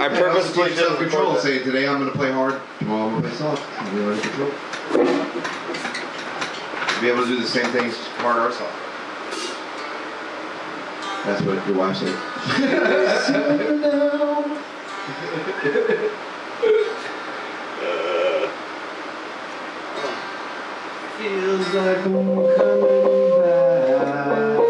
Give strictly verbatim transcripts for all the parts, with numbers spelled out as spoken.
I purposely teach didn't self-control. record that. Say today I'm gonna play hard. Tomorrow I'm gonna play soft. I'm gonna learn control. Be able to do the same things hard or soft. That's what your wife said. Feels like I'm coming back.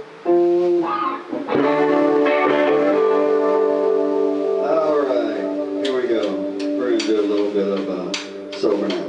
Alright, here we go. We're going to do a little bit of uh, Sober Now.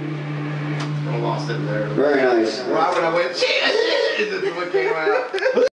I lost it there. Very nice. Right when I went, shit, what came out.